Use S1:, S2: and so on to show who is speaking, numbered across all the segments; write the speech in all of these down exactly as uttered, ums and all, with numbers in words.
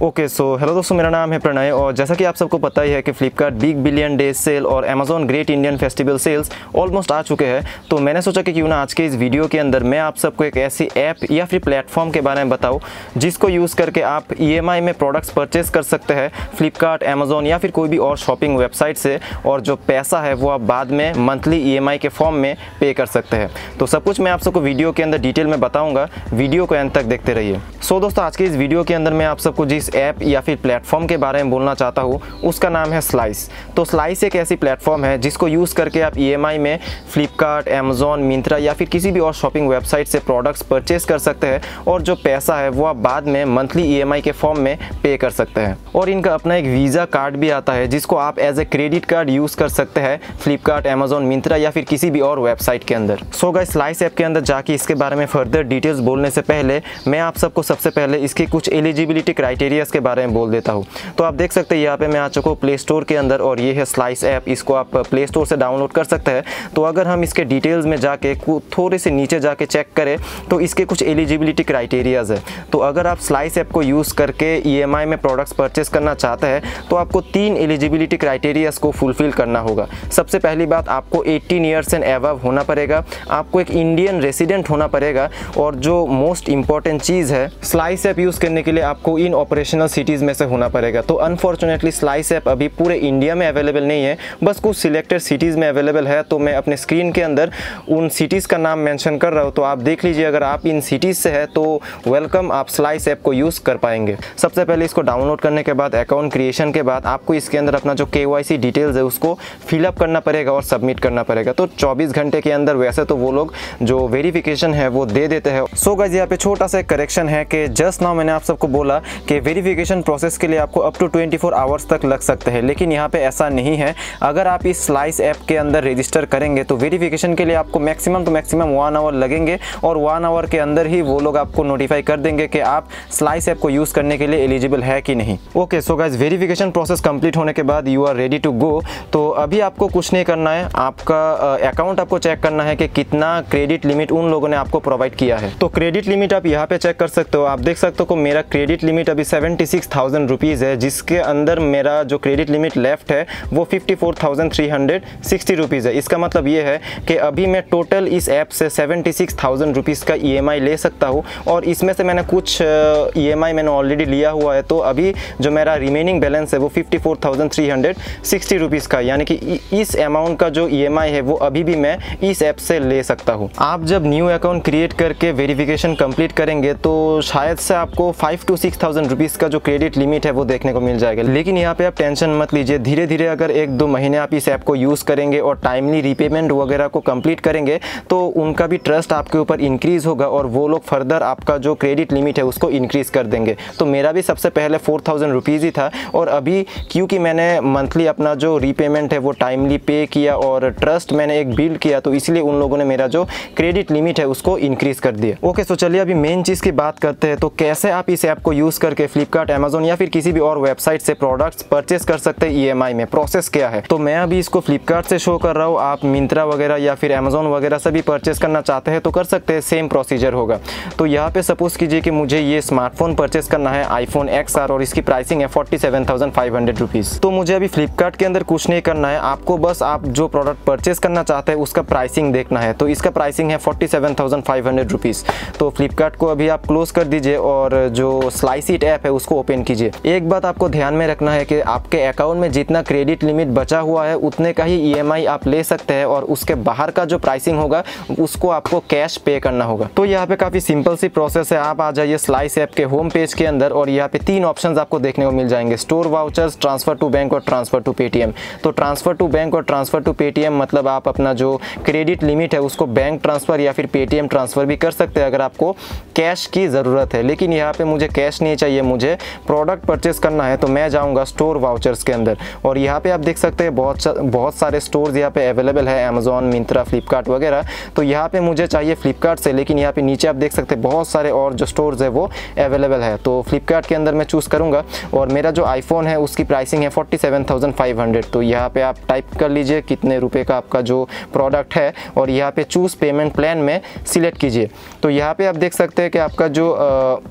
S1: Okay so hello दोस्तों, मेरा नाम है प्रणय और जैसा कि आप सबको पता ही है कि Flipkart big billion days sale और Amazon great Indian festival sales almost आ चुके हैं। तो मैंने सोचा कि क्यों ना आज के इस वीडियो के अंदर मैं आप सबको एक ऐसी ऐप या फिर प्लेटफॉर्म के बारे में बताऊं जिसको यूज़ करके आप ई एम आई में प्रोडक्ट्स परचेज कर सकते हैं फ्लिपकार्ट, अमेजॉन या फिर कोई भी और शॉपिंग वेबसाइट से, और जो पैसा है वो आप बाद में मंथली ई एम आई के फॉर्म में पे कर सकते हैं। तो सब कुछ मैं आप सबको वीडियो के अंदर डिटेल में बताऊँगा, वीडियो को एंड तक देखते रहिए। सो दोस्तों, आज के इस वीडियो के अंदर मैं आप सबको जिस ऐप या फिर प्लेटफॉर्म के बारे में बोलना चाहता हूँ उसका नाम है स्लाइस। तो स्लाइस एक ऐसी प्लेटफॉर्म है जिसको यूज़ करके आप ई एम आई में फ्लिपकार्ट, अमेजॉन, मिंत्रा या फिर किसी भी और शॉपिंग वेबसाइट से प्रोडक्ट्स परचेज कर सकते हैं, और जो पैसा है वो आप बाद में मंथली ई एम आई के फॉर्म में पे कर सकते हैं। और इनका अपना एक वीज़ा कार्ड भी आता है जिसको आप as a credit card use कर सकते हैं फ्लिपकार्ट, अमेजॉन, मिंत्रा या फिर किसी भी और वेबसाइट के अंदर। सो गाइस, स्लाइस ऐप के अंदर जाके इसके बारे में फर्दर डिटेल्स बोलने से पहले मैं आप सबको सबसे पहले इसकी कुछ एलिजिबिलिटी क्राइटेरियाज के बारे में बोल देता हूँ। तो आप देख सकते हैं यहाँ पे मैं आ चुका हूँ प्ले स्टोर के अंदर, और ये है स्लाइस ऐप। इसको आप प्ले स्टोर से डाउनलोड कर सकते हैं। तो अगर हम इसके डिटेल्स में जाके थोड़े से नीचे जाके चेक करें तो इसके कुछ एलिजिबिलिटी क्राइटेरियाज है। तो अगर आप स्लाइस ऐप को यूज़ करके ई एम आई में प्रोडक्ट्स परचेस करना चाहते हैं तो आपको तीन एलिजिबिलिटी क्राइटेरियाज को फुलफिल करना होगा। सबसे पहली बात, आपको एटीन ईयर्स एंड अबव होना पड़ेगा, आपको एक इंडियन रेसिडेंट होना पड़ेगा, और जो मोस्ट इंपॉर्टेंट चीज़ है, स्लाइस ऐप यूज़ करने के लिए आपको इन ऑपरेशनल सिटीज़ में से होना पड़ेगा। तो अनफॉर्चुनेटली स्लाइस ऐप अभी पूरे इंडिया में अवेलेबल नहीं है, बस कुछ सिलेक्टेड सिटीज़ में अवेलेबल है। तो मैं अपने स्क्रीन के अंदर उन सिटीज़ का नाम मेंशन कर रहा हूँ, तो आप देख लीजिए। अगर आप इन सिटीज़ से है तो वेलकम, आप स्लाइस ऐप को यूज़ कर पाएंगे। सबसे पहले इसको डाउनलोड करने के बाद, अकाउंट क्रिएशन के बाद, आपको इसके अंदर अपना जो के वाई सी डिटेल्स है उसको फिलअप करना पड़ेगा और सबमिट करना पड़ेगा। तो चौबीस घंटे के अंदर वैसे तो वो लोग जो वेरिफिकेशन है वो दे देते हैं। सो गाइस, यहाँ पे छोटा सा करेक्शन है कि जस्ट नाउ मैंने आप सबको बोला कि वेरिफिकेशन प्रोसेस के लिए आपको up to twenty four hours तक लग सकते हैं, लेकिन यहाँ पे ऐसा नहीं है। अगर आप इस स्लाइस ऐप के अंदर रजिस्टर करेंगे तो वेरिफिकेशन के लिए आपको मैक्सिमम तो मैक्सिमम वन आवर लगेंगे, और वन आवर के अंदर ही वो लोग आपको नोटिफाई कर देंगे कि आप स्लाइस ऐप को यूज़ करने के लिए एलिजिबल है कि नहीं। Okay, so guys, verification process complete होने के बाद you are ready to go. तो अभी आपको कुछ नहीं करना है, आपका अकाउंट आपको चेक करना है कि कितना क्रेडिट लिमिट उन लोगों ने आपको प्रोवाइड किया है। तो क्रेडिट लिमिट आप यहाँ पे चेक कर सकते हो। आप देख सकते हो कि मेरा क्रेडिट लिमिट अभी सेवेंटी सिक्स थाउजेंड रुपीज़ है, जिसके अंदर मेरा जो क्रेडिट लिमिट लेफ्ट है वो fifty four thousand three hundred sixty rupees है। इसका मतलब ये है कि अभी मैं टोटल इस ऐप से सेवेंटी सिक्स थाउजेंड रुपीज़ का ई एम आई ले सकता हूँ, और इसमें से मैंने कुछ ई एम आई मैंने ऑलरेडी लिया हुआ है। तो अभी जो मेरा रिमेनिंग बैलेंस है वो fifty four thousand three hundred sixty rupees का, यानी कि इस अमाउंट का जो ई एम आई है वो अभी भी मैं इस ऐप से ले सकता हूँ। आप जब न्यू अकाउंट क्रिएट करके वेरिफिकेशन कंप्लीट करेंगे तो शायद से आपको five to six thousand rupees का जो क्रेडिट लिमिट है वो देखने को मिल जाएगा। लेकिन यहाँ पे आप टेंशन मत लीजिए, धीरे धीरे अगर एक दो महीने आप इस ऐप को यूज़ करेंगे और टाइमली रीपेमेंट वगैरह को कंप्लीट करेंगे तो उनका भी ट्रस्ट आपके ऊपर इंक्रीज़ होगा, और वो लोग फर्दर आपका जो क्रेडिट लिमिट है उसको इंक्रीज़ कर देंगे। तो मेरा भी सबसे पहले फोर थाउजेंड रुपीज़ ही था, और अभी क्योंकि मैंने मंथली अपना जो रीपेमेंट है वो टाइमली पे किया और ट्रस्ट मैंने एक बिल्ड किया, तो इसलिए उन लोगों ने मेरा जो क्रेडिट लिमिट है उसको इंक्रीज़ कर दिया। ओके, सो चलिए अभी मेन चीज़ की बात करते हैं। तो कैसे आप इस ऐप को यूज़ करके फ्लिपकार्ट, अमेजॉन या फिर किसी भी और वेबसाइट से प्रोडक्ट्स परचेस कर सकते हैं ई एम आई में, प्रोसेस क्या है। तो मैं अभी इसको फ्लिपकार्ट से शो कर रहा हूँ। आप मिंत्रा वगैरह या फिर अमेजॉन वगैरह से भी परचेस करना चाहते हैं तो कर सकते हैं, सेम प्रोसीजर होगा। तो यहाँ पे सपोज कीजिए कि मुझे ये स्मार्टफोन परचेस करना है, आईफोन एक्स आर, और इसकी प्राइसिंग है forty seven thousand five hundred rupees. तो मुझे अभी फ्लिपकार्ट के अंदर कुछ नहीं करना है, आपको बस आप जो प्रोडक्ट परचेस करना चाहते हैं उसका प्राइसिंग देखना है। तो इसका प्राइसिंग है forty seven thousand five hundred rupees. तो फ्लिपकार्ट को अभी आप क्लोज कर दीजिए और जो स्लाइस इट ऐप है उसको ओपन कीजिए। एक बात आपको ध्यान में रखना है कि आपके अकाउंट में जितना क्रेडिट लिमिट बचा हुआ है उतने का ही ई एम आई आप ले सकते हैं, और उसके बाहर का जो प्राइसिंग होगा उसको आपको कैश पे करना होगा। तो यहाँ पे काफ़ी सिंपल सी प्रोसेस है। आप आ जाइए स्लाइस ऐप के होम पेज के अंदर, और यहाँ पे तीन ऑप्शंस आपको देखने को मिल जाएंगे, store vouchers, transfer to bank और ट्रांसफर टू पेटीएम। तो ट्रांसफर टू बैंक और ट्रांसफर टू पेटीएम मतलब आप अपना जो क्रेडिट लिमिट है उसको बैंक ट्रांसफ़र या फिर पेटीएम ट्रांसफ़र भी कर सकते हैं अगर आपको कैश की ज़रूरत है। लेकिन यहाँ पे मुझे कैश नहीं चाहिए, मुझे प्रोडक्ट परचेस करना है, तो मैं जाऊँगा स्टोर वाउचर्स के अंदर। और यहाँ पे आप देख सकते हैं बहुत बहुत सारे स्टोर्स यहाँ पे अवेलेबल है, अमेजॉन, मिंत्रा, फ्लिपकार्ट वगैरह। तो यहाँ पे मुझे चाहिए फ्लिपकार्ट से, लेकिन यहाँ पे नीचे आप देख सकते हैं बहुत सारे और जो स्टोर्स है वो अवेलेबल है। तो फ्लिपकार्ट के अंदर मैं चूज़ करूँगा, और मेरा जो आईफोन है उसकी प्राइसिंग है forty seven thousand five hundred. तो यहाँ पे आप टाइप कर लीजिए कितने रुपए का आपका जो प्रोडक्ट है, और यहाँ पे चूज़ पेमेंट प्लान में सिलेक्ट कीजिए। तो यहाँ पे आप देख सकते हैं कि आपका जो आ,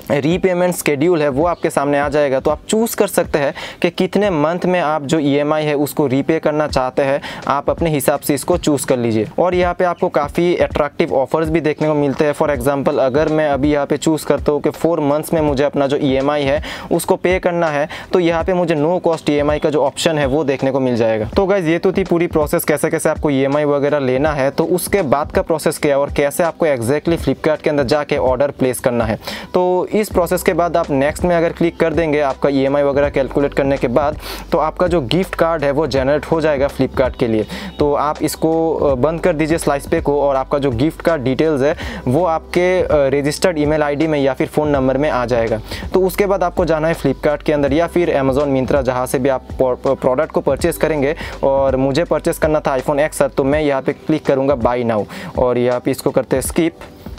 S1: रीपेमेंट शेड्यूल है वो आपके सामने आ जाएगा। तो आप चूज़ कर सकते हैं कि कितने मंथ में आप जो ईएमआई है उसको रीपे करना चाहते हैं, आप अपने हिसाब से इसको चूज़ कर लीजिए। और यहाँ पे आपको काफ़ी अट्रैक्टिव ऑफर्स भी देखने को मिलते हैं। फॉर एग्जांपल अगर मैं अभी यहाँ पे चूज़ करता हूँ कि फोर मंथ्स में मुझे अपना जो ईएमआई है उसको पे करना है, तो यहाँ पे मुझे नो कॉस्ट ईएमआई का जो ऑप्शन है वो देखने को मिल जाएगा। तो गाइज ये तो थी पूरी प्रोसेस कैसे कैसे आपको ईएमआई वगैरह लेना है। तो उसके बाद का प्रोसेस क्या है और कैसे आपको एग्जैक्टली फ्लिपकार्ट के अंदर जाके ऑर्डर प्लेस करना है। तो इस प्रोसेस के बाद आप नेक्स्ट में अगर क्लिक कर देंगे आपका ईएमआई वगैरह कैलकुलेट करने के बाद, तो आपका जो गिफ्ट कार्ड है वो जनरेट हो जाएगा फ्लिपकार्ट के लिए। तो आप इसको बंद कर दीजिए स्लाइस पे को, और आपका जो गिफ्ट कार्ड डिटेल्स है वो आपके रजिस्टर्ड ईमेल आईडी में या फिर फ़ोन नंबर में आ जाएगा। तो उसके बाद आपको जाना है फ्लिपकार्ट के अंदर या फिर अमेजोन मिंत्रा, जहाँ से भी आप प्रोडक्ट को परचेस करेंगे। और मुझे परचेस करना था आईफोन एक्स, तो मैं यहाँ पे क्लिक करूँगा बाई नाउ, और यहाँ पे इसको करते हैं स्किप।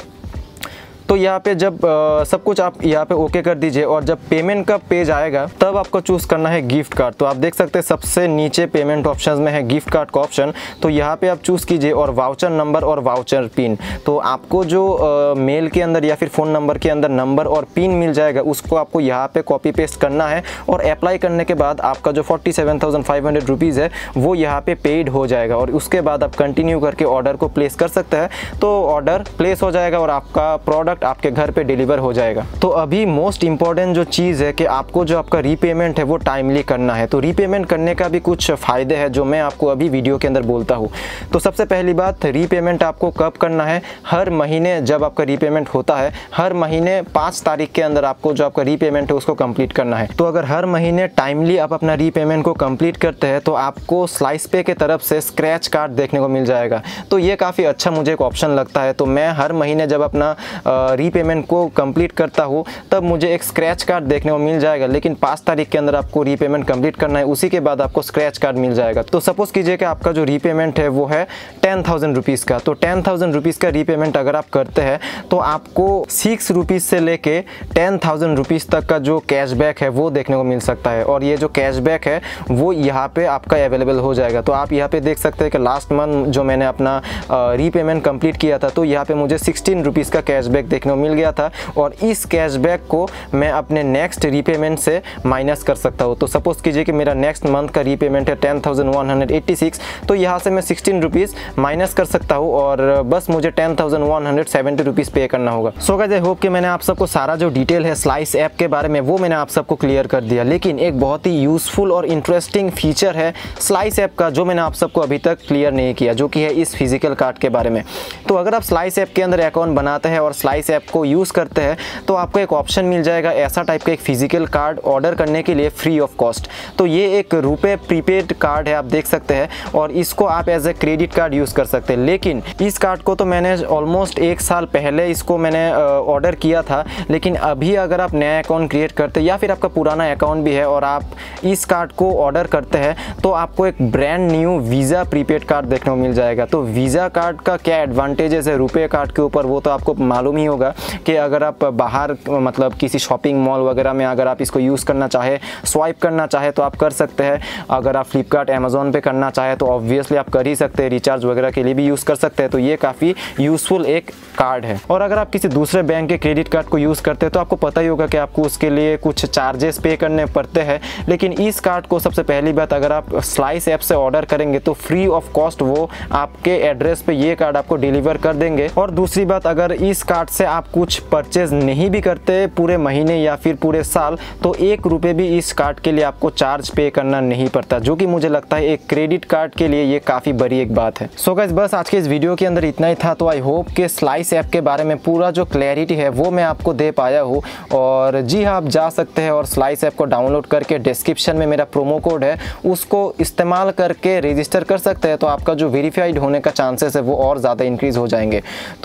S1: तो यहाँ पे जब आ, सब कुछ आप यहाँ पे ओके कर दीजिए, और जब पेमेंट का पेज आएगा तब आपको चूज़ करना है गिफ्ट कार्ड। तो आप देख सकते हैं सबसे नीचे पेमेंट ऑप्शंस में है गिफ्ट कार्ड का ऑप्शन, तो यहाँ पे आप चूज़ कीजिए, और वाउचर नंबर और वाउचर पिन। तो आपको जो आ, मेल के अंदर या फिर फ़ोन नंबर के अंदर नंबर और पिन मिल जाएगा, उसको आपको यहाँ पे कॉपी पेस्ट करना है, और अप्लाई करने के बाद आपका जो forty seven thousand five hundred rupees है वो यहाँ पे पेड हो जाएगा। और उसके बाद आप कंटिन्यू करके ऑर्डर को प्लेस कर सकते हैं। तो ऑर्डर प्लेस हो जाएगा और आपका प्रोडक्ट आपके घर पे डिलीवर हो जाएगा। तो अभी मोस्ट इंपॉर्टेंट जो चीज़ है कि आपको जो आपका रीपेमेंट है वो टाइमली करना है। तो रीपेमेंट करने का भी कुछ फ़ायदे हैं जो मैं आपको अभी वीडियो के अंदर बोलता हूँ। तो सबसे पहली बात, रीपेमेंट आपको कब करना है? हर महीने जब आपका रीपेमेंट होता है, हर महीने पाँच तारीख के अंदर आपको जो आपका रीपेमेंट है उसको कंप्लीट करना है। तो अगर हर महीने टाइमली आप अपना रीपेमेंट को कंप्लीट करते हैं तो आपको स्लाइस पे के तरफ से स्क्रैच कार्ड देखने को मिल जाएगा। तो ये काफ़ी अच्छा मुझे एक ऑप्शन लगता है। तो मैं हर महीने जब अपना रीपेमेंट को कंप्लीट करता हूँ तब मुझे एक स्क्रैच कार्ड देखने को मिल जाएगा। लेकिन पाँच तारीख के अंदर आपको रीपेमेंट कंप्लीट करना है, उसी के बाद आपको स्क्रैच कार्ड मिल जाएगा। तो सपोज कीजिए कि आपका जो रीपेमेंट है वो है टेन थाउजेंड रुपीज़ का। तो टेन थाउजेंड रुपीज़ का रीपेमेंट अगर आप करते हैं तो आपको सिक्स रुपीज़ से लेके टेन थाउजेंड रुपीज़ तक का जो कैशबैक है वो देखने को मिल सकता है। और ये जो कैशबैक है वो यहाँ पे आपका अवेलेबल हो जाएगा। तो आप यहाँ पे देख सकते हैं कि लास्ट मंथ जो मैंने अपना रीपेमेंट कंप्लीट किया था तो यहाँ पे मुझे सिक्सटीन रुपीज़ का कैशबैक देखने को मिल गया था, और इस कैशबैक को मैं अपने नेक्स्ट रीपेमेंट से माइनस कर सकता हूँ। तो सपोज कीजिए कि मेरा नेक्स्ट मंथ का रीपेमेंट है ten thousand one hundred eighty six, तो यहाँ से मैं सिक्सटीन रुपीज़ माइनस कर सकता हूँ, और बस मुझे ten thousand one hundred seventy rupees pay करना होगा। सो गाइस आई होप कि मैंने आप सबको सारा जो डिटेल है स्लाइस ऐप के बारे में वो मैंने आप सबको क्लियर कर दिया। लेकिन एक बहुत ही यूज़फुल और इंटरेस्टिंग फीचर है स्लाइस ऐप का जो मैंने आप सबको अभी तक क्लियर नहीं किया, जो कि है इस फिजिकल कार्ड के बारे में। तो अगर आप स्लाइस ऐप के अंदर अकाउंट बनाते हैं और स्लाइस ऐप को यूज़ करते हैं तो आपको एक ऑप्शन मिल जाएगा ऐसा टाइप का एक फिजिकल कार्ड ऑर्डर करने के लिए फ्री ऑफ कॉस्ट। तो ये एक रुपए प्रीपेड कार्ड है, आप देख सकते हैं, और इसको आप as a credit card use कर सकते हैं। लेकिन इस कार्ड को तो मैंने ऑलमोस्ट एक साल पहले इसको मैंने ऑर्डर किया था। लेकिन अभी अगर आप नया अकाउंट क्रिएट करते हैं या फिर आपका पुराना अकाउंट भी है और आप इस कार्ड को ऑर्डर करते हैं तो आपको एक brand new Visa prepaid card देखने को मिल जाएगा। तो वीज़ा कार्ड का क्या एडवांटेजेस है रुपए कार्ड के ऊपर वो तो आपको मालूम ही होगा कि अगर आप बाहर मतलब किसी शॉपिंग मॉल वगैरह में अगर आप इसको यूज़ करना चाहे, स्वाइप करना चाहे तो आप कर सकते हैं। अगर आप फ्लिपकार्ट अमेजोन पे करना चाहे तो ऑब्वियसली आप कर ही सकते हैं, रिचार्ज वगैरह के लिए भी यूज़ कर सकते हैं। तो ये काफ़ी यूज़फुल एक कार्ड है। और अगर आप किसी दूसरे बैंक के क्रेडिट कार्ड को यूज़ करते हैं तो आपको पता ही होगा कि आपको उसके लिए कुछ चार्जेस पे करने पड़ते हैं। लेकिन इस कार्ड को सबसे पहली बात अगर आप स्लाइस ऐप से ऑर्डर करेंगे तो फ्री ऑफ कॉस्ट वो आपके एड्रेस पे ये कार्ड आपको डिलीवर कर देंगे। और दूसरी बात, अगर इस कार्ड से आप कुछ परचेज नहीं भी करते पूरे महीने या फिर पूरे साल तो एक रुपये भी इस कार्ड के लिए आपको चार्ज पे करना नहीं पड़ता, जो कि मुझे लगता है एक क्रेडिट कार्ड के लिए ये काफ़ी बड़ी एक बात है। सो गाइस बस आज के इस वीडियो के अंदर इतना ही था। तो आई होप कि स्लाइस ऐप के बारे में पूरा जो क्लैरिटी है वो मैं आपको दे पाया हूँ। और जी हाँ, आप जा सकते हैं और स्लाइस ऐप को डाउनलोड करके डिस्क्रिप्शन में मेरा प्रोमो कोड है उसको इस्तेमाल करके रजिस्टर कर सकते हैं। तो आपका जो वेरीफाइड होने का चांसेस है वो और ज़्यादा इंक्रीज़ हो जाएंगे।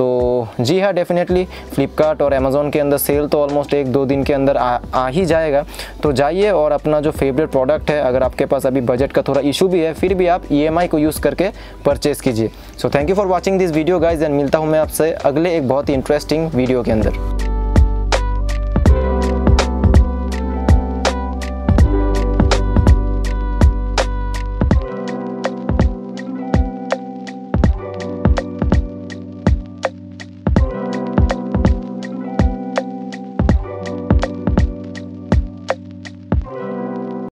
S1: तो जी हाँ, डेफिनेटली फ्लिपकार्ट और अमेजोन के अंदर सेल तो ऑलमोस्ट एक दो दिन के अंदर आ, आ ही जाएगा। तो जाइए और अपना जो फेवरेट प्रोडक्ट है, अगर आपके पास अभी बजट का थोड़ा इशू भी है फिर भी आप ई एम आई को यूज़ करके परचेज़ कीजिए। So thank you for watching this video guys, and मिलता हूँ मैं आपसे अगले एक बहुत ही इंटरेस्टिंग वीडियो के अंदर।